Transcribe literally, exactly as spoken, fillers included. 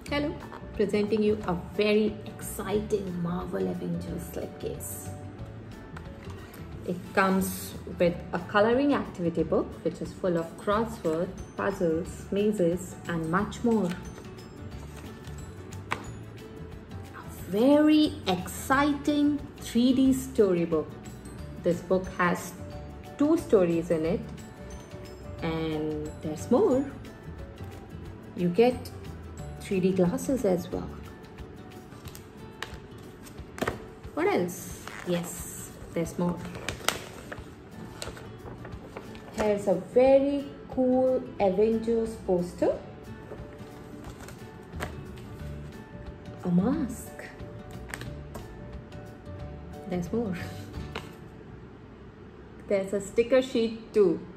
Hello, presenting you a very exciting Marvel Avengers slipcase. It comes with a coloring activity book which is full of crossword, puzzles, mazes and much more. A very exciting three D storybook. This book has two stories in it and there's more. You get three D glasses as well. What else? Yes, there's more. Here's a very cool Avengers poster. A mask. There's more. There's a sticker sheet too.